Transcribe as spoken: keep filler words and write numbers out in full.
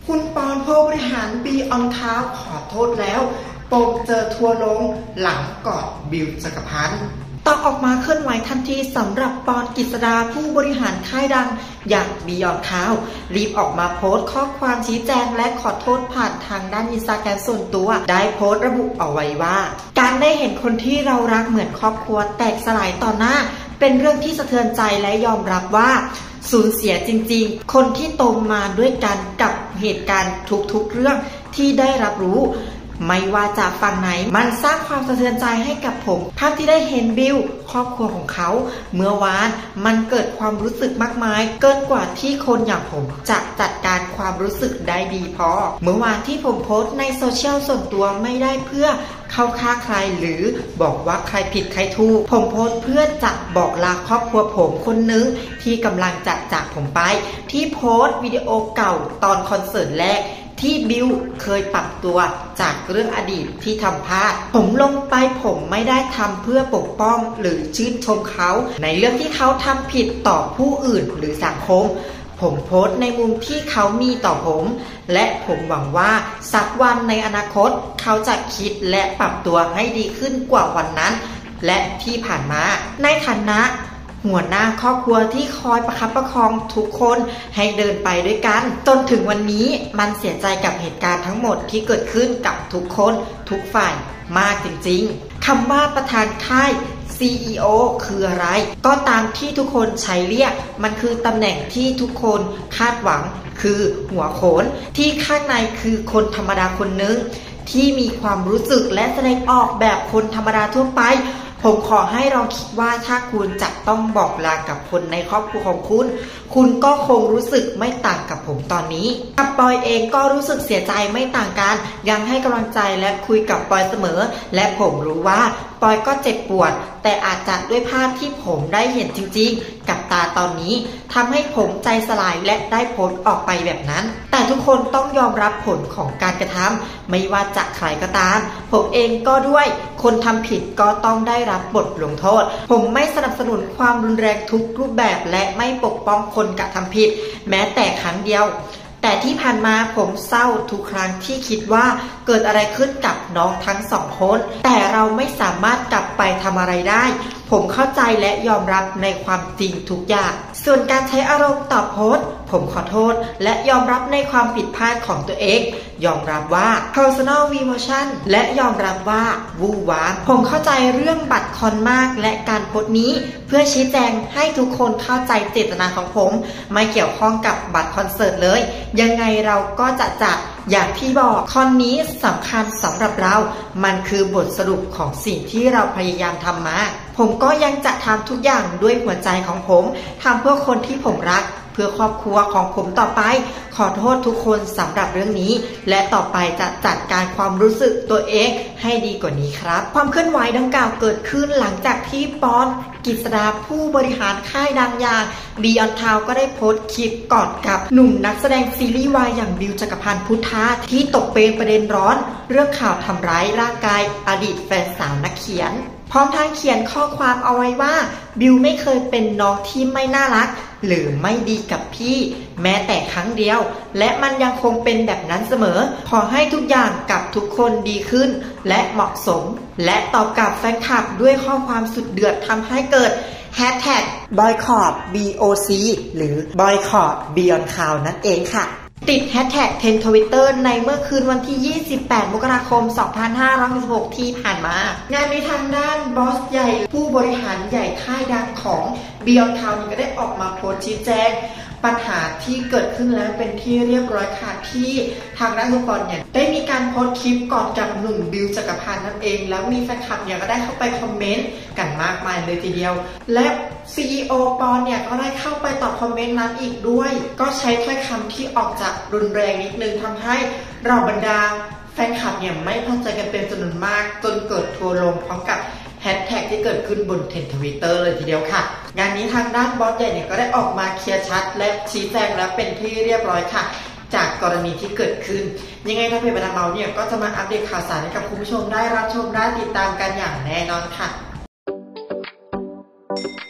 คุณปอนผู้บริหารบีออนคาวขอโทษแล้วโปมเจอทัวลงหลังกอดบิวจักรพันธ์ต้องออกมาเคลื่อนไหวทันทีสำหรับปอนกฤษดาผู้บริหารค่ายดังอย่างบีออนคาวรีบออกมาโพสต์ข้อความชี้แจงและขอโทษผ่านทางด้านอินสตาแกรมส่วนตัวได้โพสต์ระบุเอาไว้ว่าการได้เห็นคนที่เรารักเหมือนครอบครัวแตกสลายต่อหน้าเป็นเรื่องที่สะเทือนใจและยอมรับว่าสูญเสียจริงๆคนที่โตมาด้วยกันกับเหตุการณ์ทุกๆเรื่องที่ได้รับรู้ไม่ว่าจากฝั่งไหนมันสร้างความสะเทือนใจให้กับผมภาพที่ได้เห็นบิวครอบครัวของเขาเมื่อวานมันเกิดความรู้สึกมากมายเกินกว่าที่คนอย่างผมจะจัดการความรู้สึกได้ดีพอเมื่อวานที่ผมโพสต์ในโซเชียลส่วนตัวไม่ได้เพื่อเข้าข้างใครหรือบอกว่าใครผิดใครถูกผมโพสต์เพื่อจะบอกลาครอบครัวผมคนนึงที่กำลังจะจากผมไปที่โพสต์วิดีโอเก่าตอนคอนเสิร์ตแรกที่บิวเคยปรับตัวจากเรื่องอดีตที่ทำพลาดผมลงไปผมไม่ได้ทำเพื่อปกป้องหรือชื่นชมเขาในเรื่องที่เขาทำผิดต่อผู้อื่นหรือสังคมผมโพสต์ในมุมที่เขามีต่อผมและผมหวังว่าสักวันในอนาคตเขาจะคิดและปรับตัวให้ดีขึ้นกว่าวันนั้นและที่ผ่านมาในฐานะหัวหน้าครอบครัวที่คอยประคับประคองทุกคนให้เดินไปด้วยกันจนถึงวันนี้มันเสียใจกับเหตุการณ์ทั้งหมดที่เกิดขึ้นกับทุกคนทุกฝ่ายมากจริงๆคำว่าประธานค่าย ซี อี โอ คืออะไรก็ตามที่ทุกคนใช้เรียกมันคือตำแหน่งที่ทุกคนคาดหวังคือหัวโขนที่ข้างในคือคนธรรมดาคนนึงที่มีความรู้สึกและแสดงออกแบบคนธรรมดาทั่วไปผมขอให้ลองคิดว่าถ้าคุณจะต้องบอกลากับคนในครอบครัวของคุณคุณก็คงรู้สึกไม่ต่างกับผมตอนนี้กับปอยเองก็รู้สึกเสียใจไม่ต่างกันยังให้กำลังใจและคุยกับปอยเสมอและผมรู้ว่าปอยก็เจ็บปวดแต่อาจจะด้วยภาพที่ผมได้เห็นจริงๆกับตาตอนนี้ทำให้ผมใจสลายและได้โพสต์ออกไปแบบนั้นแต่ทุกคนต้องยอมรับผลของการกระทำไม่ว่าจะใครก็ตามผมเองก็ด้วยคนทำผิดก็ต้องได้รับบทลงโทษผมไม่สนับสนุนความรุนแรงทุกรูปแบบและไม่ปกป้องคนกระทำผิดแม้แต่ครั้งเดียวแต่ที่ผ่านมาผมเศร้าทุกครั้งที่คิดว่าเกิดอะไรขึ้นกับน้องทั้งสองคนแต่เราไม่สามารถกลับไปทำอะไรได้ผมเข้าใจและยอมรับในความจริงทุกอย่างส่วนการใช้อารมณ์ต่อโพสต์ผมขอโทษและยอมรับในความผิดพลาดของตัวเองยอมรับว่า personal emotion และยอมรับว่าวู่วามผมเข้าใจเรื่องบัตรคอนมากและการโพสต์นี้เพื่อชี้แจงให้ทุกคนเข้าใจเจตนาของผมไม่เกี่ยวข้องกับบัตรคอนเสิร์ตเลยยังไงเราก็จะจัดอย่างที่บอกคอนนี้สำคัญสำหรับเรามันคือบทสรุปของสิ่งที่เราพยายามทำมาผมก็ยังจะทำทุกอย่างด้วยหัวใจของผมทำเพื่อคนที่ผมรักเพื่อครอบครัวของผมต่อไปขอโทษทุกคนสำหรับเรื่องนี้และต่อไปจะจัดการความรู้สึกตัวเองให้ดีกว่านี้ครับความเคลื่อนไหวดังกล่าวเกิดขึ้นหลังจากที่ปอนกฤษดาผู้บริหารค่ายดังอย่างบีออนทาวก็ได้โพสต์คลิปกอดกับหนุ่มนักแสดงซีรีส์วายอย่างบิวจักรพันธ์พุทธาที่ตกเป็นประเด็นร้อนเรื่องข่าวทำร้ายร่างกายอดีตแฟนสาวนักเขียนพร้อมทั้งเขียนข้อความเอาไว้ว่าบิวไม่เคยเป็นน้องที่ไม่น่ารักหรือไม่ดีกับพี่แม้แต่ครั้งเดียวและมันยังคงเป็นแบบนั้นเสมอขอให้ทุกอย่างกับทุกคนดีขึ้นและเหมาะสมและตอบกลับแฟนคลับด้วยข้อความสุดเดือดทำให้เกิดแฮชแท็ก boycott บี โอ ซี หรือ boycott Beyond Cloud นั่นเองค่ะติดแฮชแท็กเทรนด์ทวิตเตอร์ในเมื่อคืนวันที่ ยี่สิบแปด มกราคม สองพันห้าร้อยหกสิบหก ที่ผ่านมางานในทางด้านบอสใหญ่ผู้บริหารใหญ่ค่ายดังของ Beyond Cloud ก็ได้ออกมาโพสต์ชี้แจงปัญหาที่เกิดขึ้นแล้วเป็นที่เรียบร้อยค่ะที่ทางด้านทุกคนเนี่ยได้มีการโพสต์คลิปก่อนกับหนุ่มบิวจักรพันธ์นั่นเองแล้วมีแฟนคลับเนี่ยก็ได้เข้าไปคอมเมนต์กันมากมายเลยทีเดียวและ ซี อี โอ ปอนเนี่ยก็ได้เข้าไปตอบคอมเมนต์นั้นอีกด้วยก็ใช้ถ้อยคำที่ออกจากรุนแรงนิดนึงทำให้เราบรรดาแฟนคลับเนี่ยไม่พอใจกันเป็นจำนวนมากจนเกิดทัวร์ลงพร้อมกับแฮชแท็กที่เกิดขึ้นบนเทรนด์ทวิตเตอร์เลยทีเดียวค่ะงานนี้ทางด้านบอสใหญ่เนี่ยก็ได้ออกมาเคลียร์ชัดและชี้แจงแล้วเป็นที่เรียบร้อยค่ะจากกรณีที่เกิดขึ้นยังไงถ้าเพจบันเทิงเมาเนี่ยก็จะมาอัปเดตข่าวสารให้กับคุณผู้ชมได้รับชมได้ติดตามกันอย่างแน่นอนค่ะ